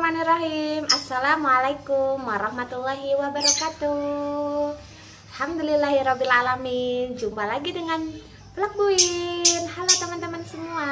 Bismillahirrahmanirrahim. Assalamualaikum warahmatullahi wabarakatuh. Alhamdulillahirrabbilalamin. Jumpa lagi dengan vlog Buin. Halo teman-teman semua.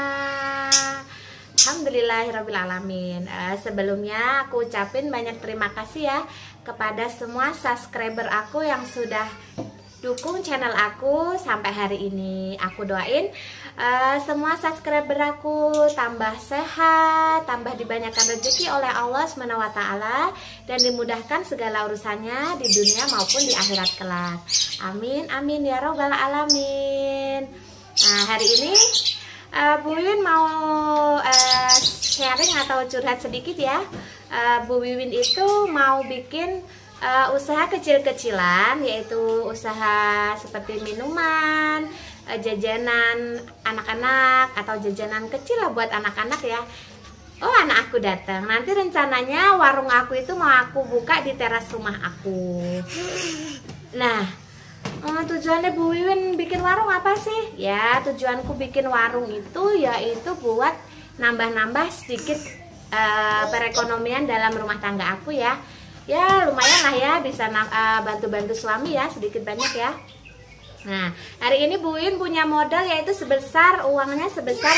Alhamdulillahirrabbilalamin. Sebelumnya aku ucapin banyak terima kasih ya kepada semua subscriber aku yang sudah dukung channel aku sampai hari ini. Aku doain semua subscriber aku tambah sehat, tambah dibanyakan rezeki oleh Allah SWT, dan dimudahkan segala urusannya di dunia maupun di akhirat kelak. Amin amin ya robbal alamin. Nah, hari ini Bu Wiwin mau sharing atau curhat sedikit ya. Bu Wiwin itu mau bikin usaha kecil-kecilan, yaitu usaha seperti minuman, jajanan anak-anak atau jajanan kecil lah buat anak-anak ya. Oh, anak aku datang. Nanti rencananya warung aku itu mau aku buka di teras rumah aku. Nah, tujuannya Bu Wiwin bikin warung apa sih? Ya, tujuanku bikin warung itu yaitu buat nambah-nambah sedikit perekonomian dalam rumah tangga aku ya. Ya lumayan lah ya, bisa bantu-bantu suami ya, sedikit banyak ya. Nah, hari ini Bu Wiwin punya modal yaitu uangnya sebesar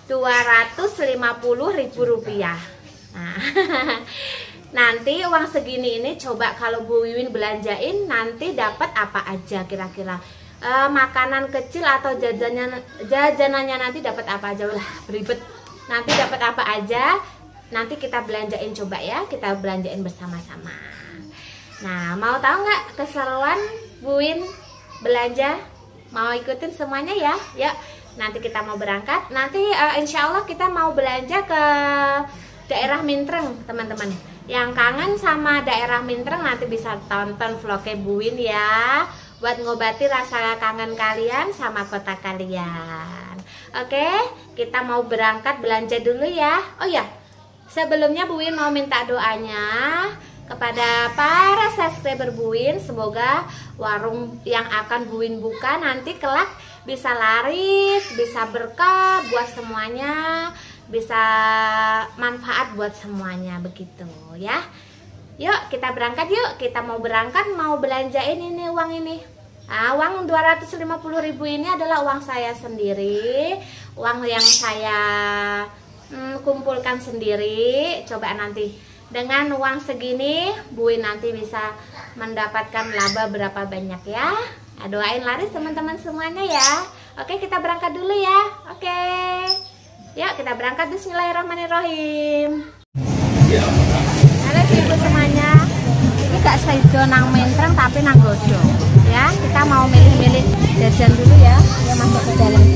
Rp250.000. Nah, nanti uang segini ini coba kalau Bu Wiwin belanjain nanti dapat apa aja kira-kira. Makanan kecil atau jajanannya nanti dapat apa aja lah, beribet. Nanti dapat apa aja nanti kita belanjain, coba ya, kita belanjain bersama-sama. Nah, mau tahu nggak keseruan Bu Wiwin belanja? Mau ikutin semuanya ya? Yuk, nanti kita mau berangkat. Nanti insya Allah kita mau belanja ke daerah Mintreng, teman-teman. Yang kangen sama daerah Mintreng nanti bisa tonton vlognya Bu Wiwin ya, buat ngobati rasa kangen kalian sama kota kalian. Oke, kita mau berangkat belanja dulu ya. Oh ya, sebelumnya Bu Wiwin mau minta doanya kepada para subscriber Bu Wiwin, semoga warung yang akan Bu Wiwin buka nanti kelak bisa laris, bisa berkah buat semuanya, bisa manfaat buat semuanya, begitu ya. Yuk kita berangkat yuk, kita mau berangkat, mau belanjain ini uang ini. Nah, uang 250.000 ini adalah uang saya sendiri, uang yang saya kumpulkan sendiri. Coba nanti dengan uang segini Bu Wiwin nanti bisa mendapatkan laba berapa banyak ya. Doain laris teman-teman semuanya ya. Oke, kita berangkat dulu ya. Oke, yuk kita berangkat. Bismillahirrahmanirrahim. Halo ibu semuanya, ini gak saido nang Mintreng tapi nang Godo ya. Kita mau milih-milih jajan dulu ya. Ya, masuk ke dalam.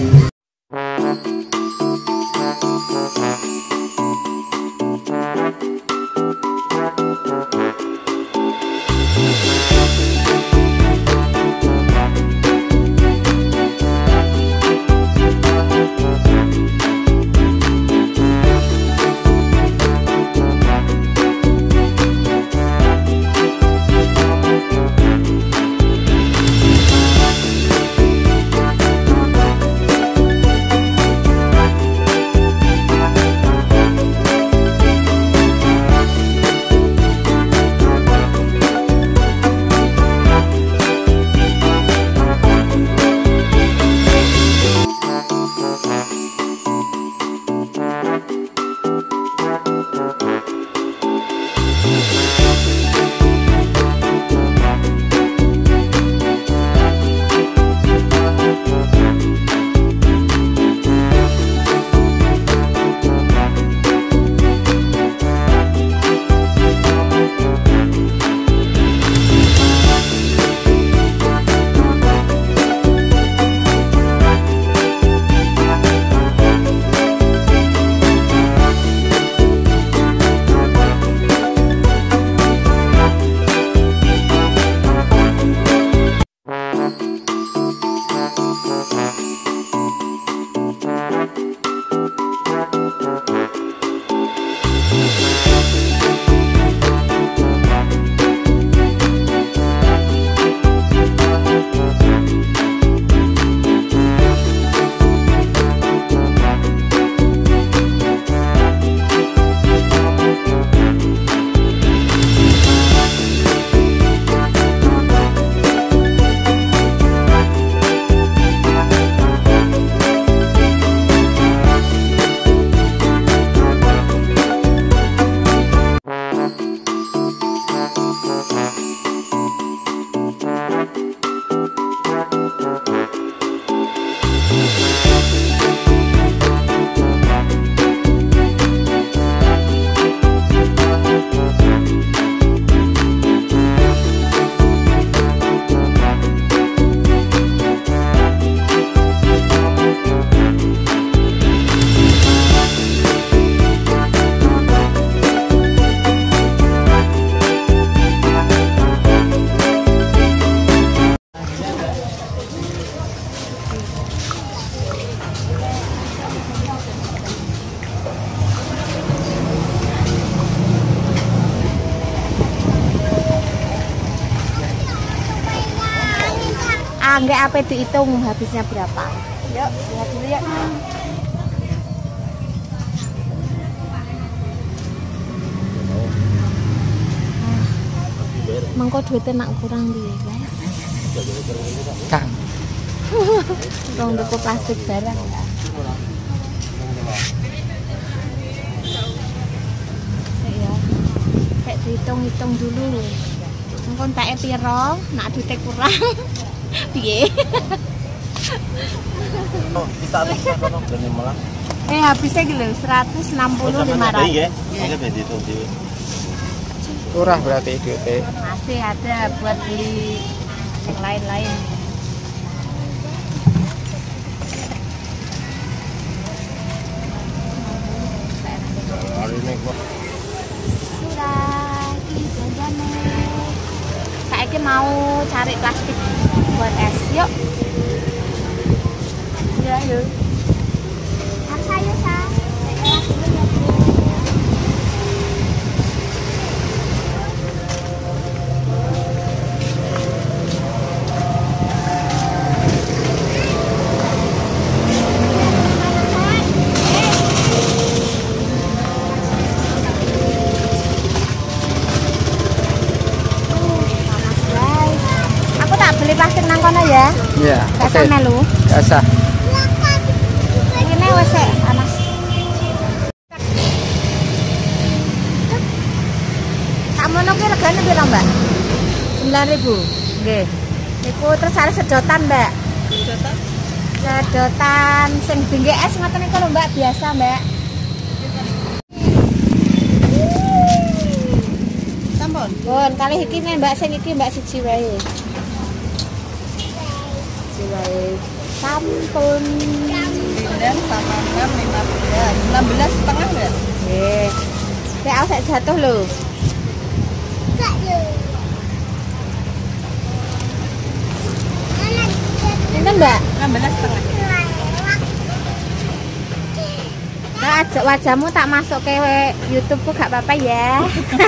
nggak apa dihitung habisnya berapa. Yuk, lihat dulu yuk. Mangko duitnya nak kurang dia guys. Kang. Rong tuku plastik barang ya. Saya dihitung-hitung dulu. Mangko tak piro, nak duitnya kurang. Piye? Oh, kita bisa kono ben malah. Habisnya gitu 160 500. Iya, ini ben itu. Kurang berarti duitnya. Masih ada buat beli yang lain-lain. Saya mau cari plastik buat es. Yuk. Ya, yuk. Ayo, Sa. Beli plastik nang kono ya? Iya. Oke. Melu. Biasa. Ini wes panas. Sakmono ki regane piro, Mbak? 9.000. Nggih. Niku terus ada sedotan, Mbak. Sedotan? Sedotan sing bingke es ngoten niku lho, Mbak, biasa, Mbak. Sampun. Pun, kali iki nih Mbak sing iki Mbak siji wae. Sampun 9 sama 6 15 16,5 enggak? Nggih. Saya sak jatuh lho. Enggak lho. Ini Mbak 16,5. Nah, wajahmu tak masuk ke YouTube ku gak apa-apa ya.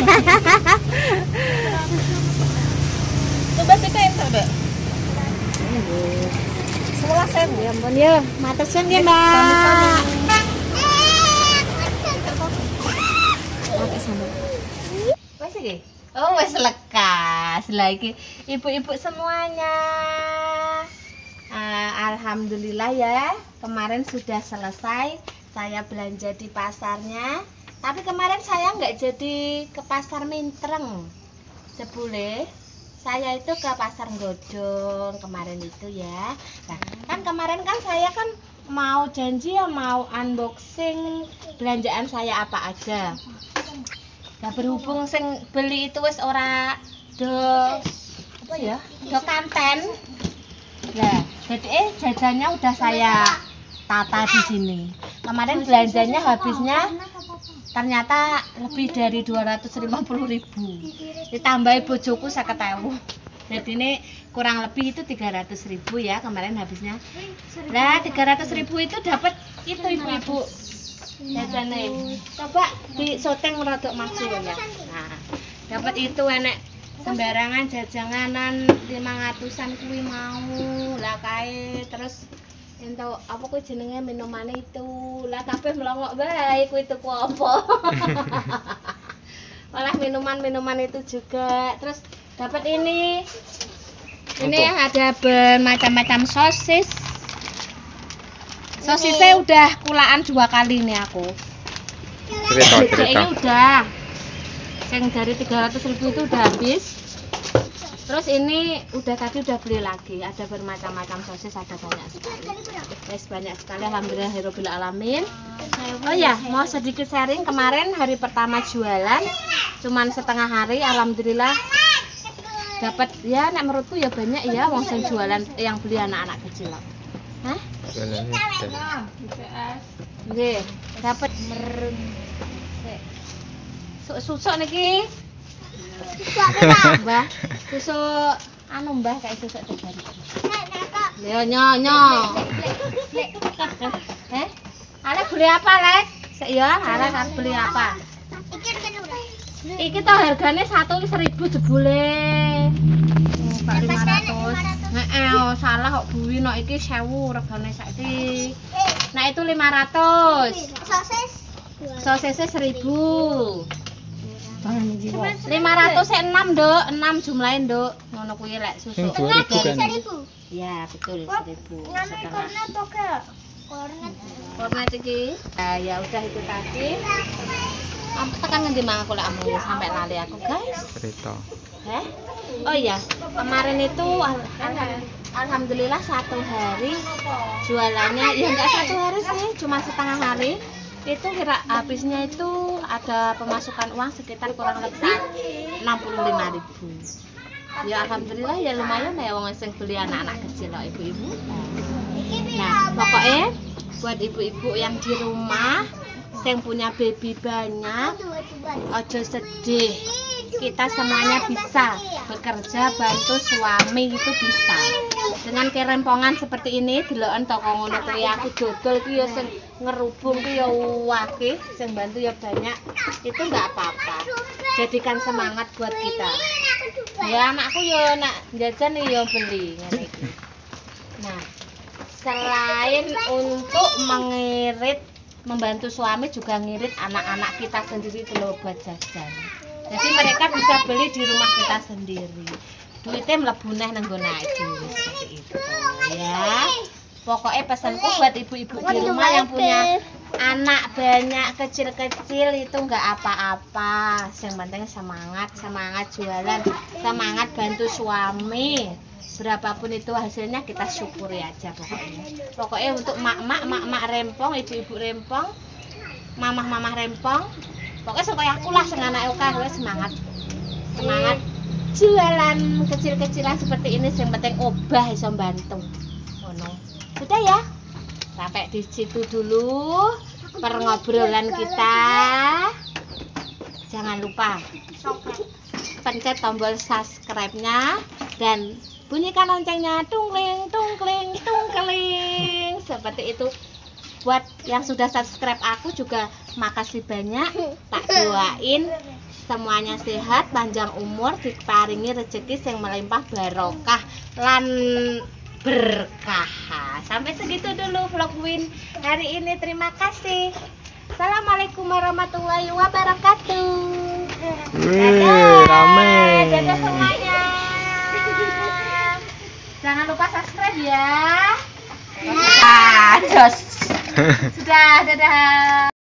Coba sih kayak Mbak. Sekolah saya ya ampun ya, matesan ya Mbak. Wes iki. Oh wes lekas lagi ibu-ibu semuanya. Alhamdulillah ya, kemarin sudah selesai saya belanja di pasarnya. Tapi kemarin saya nggak jadi ke pasar Mintreng. Sebule saya itu ke pasar Godong kemarin itu ya. Nah, kan kemarin kan saya kan mau janji ya mau unboxing belanjaan saya apa aja. Nah, berhubung sing beli itu wis ora do apa ya? Do kanten. Nah, jadi jajannya udah saya tata di sini. Kemarin belanjanya habisnya ternyata lebih dari 250.000. Ditambahi bojoku 50.000. Jadi ini kurang lebih itu 300.000 ya kemarin habisnya. Nah 300.000 itu dapat itu ibu-ibu jajannya. Coba di syuting rodok maju ya. Nah dapat itu enek sembarangan jajanganan 500-an kuwi mau lah kae terus ento apa kuwi jenenge minumane itu lah kabeh melongok bae kuwi tuku apa. Malah minuman itu juga terus dapat ini ada bermacam-macam sosis. Sosisnya udah kulaan 2 kali nih aku. Cerita. Ini udah yang dari 300.000 itu udah habis. Terus ini tadi udah beli lagi, ada bermacam-macam sosis, ada banyak sekali. Yes, banyak sekali alhamdulillahirabbil alamin. Oh ya, mau sedikit sharing kemarin hari pertama jualan cuman setengah hari alhamdulillah dapat ya nek menurutku ya banyak ya wong sing jualan yang beli anak-anak kecil. Hah? Nggih, dapat susuk niki. Mbah, susuk anu Mbah kayak susuk tegan. Yo nyo. Alek beli apa, Lek? Sik ya, Alek arep beli apa? Iki to hargane 1.000 jebule. Pak 500. Heeh, salah kok Bu Win, iki 1000 regane saiki. Nah, itu 500. Sosisnya 1000. 506, Nduk. 6 jumlahin, Nduk. Ngono kuwi lek susu. 2000 kan. Iya, betul 1000. Kornet iki. Nah, ya udah itu tadi. Tekan ngendi mang aku lek amu sampai lali aku, guys. Cerita. Oh iya, kemarin itu alhamdulillah 1 hari jualannya ya enggak 1 hari sih, cuma setengah hari. Itu kira habisnya itu ada pemasukan uang sekitar kurang lebih 65.000. Ya alhamdulillah ya lumayan ya wong sing beli anak-anak kecil loh ibu-ibu. Nah, pokoknya buat ibu-ibu yang di rumah yang punya baby banyak, ojo sedih. Kita semuanya bisa bekerja, bantu suami itu bisa. Dengan kerempongan seperti ini, deloken toko ngono kuwi aku dodol ki ya sing ngerubung ki ya akeh, sing bantu ya banyak. Itu enggak apa-apa. Jadikan semangat buat kita. Ya anakku ya nak jajan ya beli ngene iki. Nah, selain untuk mengirit membantu suami juga ngirit anak-anak kita sendiri dulu buat jajan. Jadi mereka bisa beli di rumah kita sendiri. Duitnya mlebu neh nang nggon dhewe seperti itu ya. Pokoknya pesanku buat ibu-ibu di rumah yang punya anak banyak kecil-kecil itu enggak apa-apa. Yang penting semangat jualan, semangat bantu suami. Berapapun itu hasilnya kita syukuri aja pokoknya. Pokoknya untuk mak-mak rempong, ibu-ibu rempong, mamah-mamah rempong, pokoknya supaya aku lah sing anake akeh semangat jualan kecil-kecilan seperti ini. Yang penting obah iso bantu. Ngono. Sudah ya. Sampai di situ dulu perngobrolan kita. Jangan lupa pencet tombol subscribe-nya dan bunyikan loncengnya, tungkling tungkling tungkling seperti itu. Buat yang sudah subscribe aku juga makasih banyak. Tak doain semuanya sehat, panjang umur, diparingi rezeki yang melimpah barokah lan berkah. Sampai segitu dulu vlog Win hari ini. Terima kasih. Assalamualaikum warahmatullahi wabarakatuh. Rame. Dadah semuanya. Jangan lupa subscribe ya. Jos. Sudah, dadah.